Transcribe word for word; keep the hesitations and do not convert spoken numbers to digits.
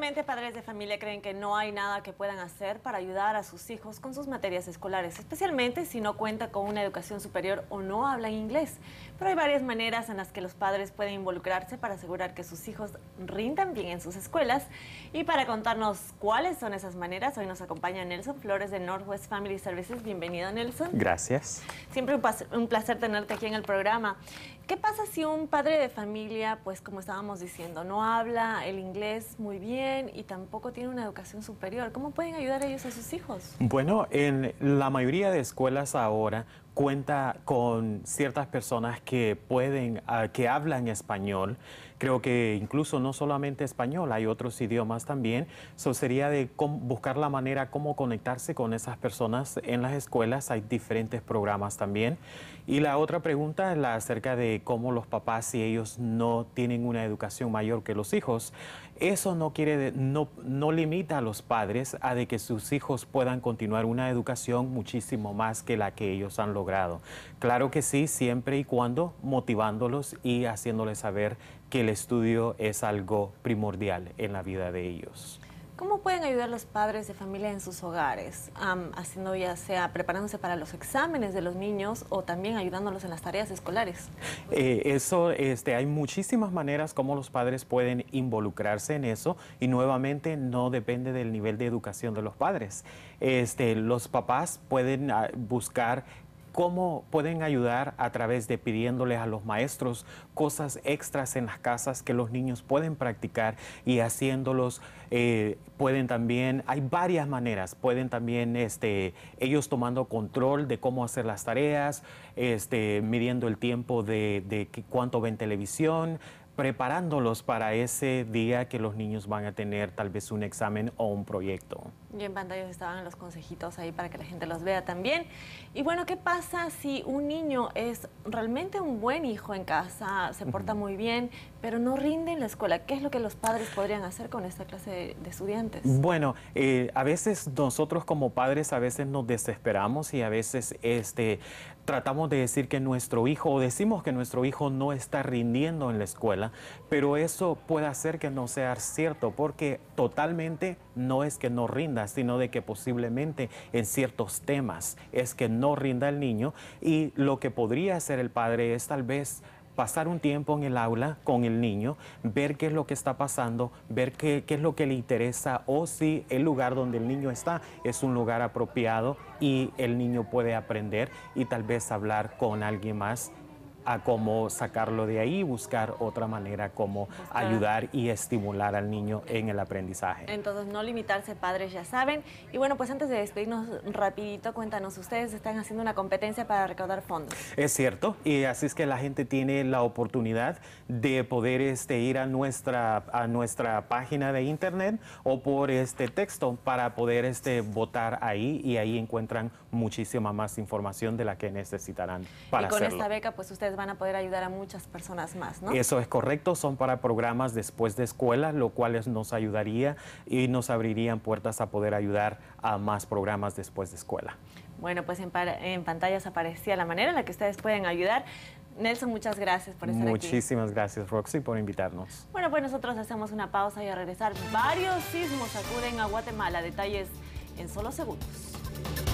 Actualmente, padres de familia creen que no hay nada que puedan hacer para ayudar a sus hijos con sus materias escolares, especialmente si no cuenta con una educación superior o no hablan inglés. Pero hay varias maneras en las que los padres pueden involucrarse para asegurar que sus hijos rindan bien en sus escuelas. Y para contarnos cuáles son esas maneras, hoy nos acompaña Nelson Flores de Northwest Family Services. Bienvenido, Nelson. Gracias. Siempre un, un placer tenerte aquí en el programa. ¿Qué pasa si un padre de familia, pues como estábamos diciendo, no habla el inglés muy bien y tampoco tiene una educación superior? ¿Cómo pueden ayudar ellos a sus hijos? Bueno, en la mayoría de escuelas ahora cuenta con ciertas personas que pueden, uh, que hablan español. Creo que incluso no solamente español, hay otros idiomas también. Eso sería de cómo, buscar la manera cómo conectarse con esas personas en las escuelas. Hay diferentes programas también. Y la otra pregunta es la acerca de cómo los papás, si ellos no tienen una educación mayor que los hijos, eso no quiere, de, no, no limita a los padres a de que sus hijos puedan continuar una educación muchísimo más que la que ellos han logrado. Claro que sí, siempre y cuando motivándolos y haciéndoles saber que el estudio es algo primordial en la vida de ellos. ¿Cómo pueden ayudar los padres de familia en sus hogares? Um, haciendo ya sea preparándose para los exámenes de los niños o también ayudándolos en las tareas escolares. Eh, eso, este, hay muchísimas maneras como los padres pueden involucrarse en eso y nuevamente no depende del nivel de educación de los padres. Este, los papás pueden uh, buscar cómo pueden ayudar a través de pidiéndoles a los maestros cosas extras en las casas que los niños pueden practicar y haciéndolos, eh, pueden también, hay varias maneras, pueden también este, ellos tomando control de cómo hacer las tareas, este, midiendo el tiempo de, de cuánto ven televisión, preparándolos para ese día que los niños van a tener tal vez un examen o un proyecto. Y en pantalla estaban los consejitos ahí para que la gente los vea también. Y bueno, ¿qué pasa si un niño es realmente un buen hijo en casa, se porta uh-huh. muy bien, pero no rinde en la escuela? ¿Qué es lo que los padres podrían hacer con esta clase de, de estudiantes? Bueno, eh, a veces nosotros como padres a veces nos desesperamos y a veces este, tratamos de decir que nuestro hijo, o decimos que nuestro hijo no está rindiendo en la escuela, pero eso puede hacer que no sea cierto, porque totalmente no es que no rinda, sino de que posiblemente en ciertos temas es que no rinda el niño, y lo que podría hacer el padre es tal vez pasar un tiempo en el aula con el niño, ver qué es lo que está pasando, ver qué, qué es lo que le interesa o si el lugar donde el niño está es un lugar apropiado y el niño puede aprender y tal vez hablar con alguien más a cómo sacarlo de ahí y buscar otra manera como buscar. ayudar y estimular al niño en el aprendizaje. Entonces, no limitarse, padres, ya saben. Y bueno, pues antes de despedirnos rapidito, cuéntanos, ustedes están haciendo una competencia para recaudar fondos. Es cierto, y así es que la gente tiene la oportunidad de poder este, ir a nuestra, a nuestra página de internet o por este texto para poder este, votar ahí, y ahí encuentran muchísima más información de la que necesitarán para hacerlo. Y con hacerlo. esta beca, pues ustedes van a poder ayudar a muchas personas más, ¿no? Eso es correcto, son para programas después de escuela, lo cual nos ayudaría y nos abrirían puertas a poder ayudar a más programas después de escuela. Bueno, pues en, en pantallas aparecía la manera en la que ustedes pueden ayudar. Nelson, muchas gracias por estar Muchísimas aquí. Muchísimas gracias, Roxy, por invitarnos. Bueno, pues nosotros hacemos una pausa y al regresar, varios sismos sacuden a Guatemala. Detalles en solo segundos.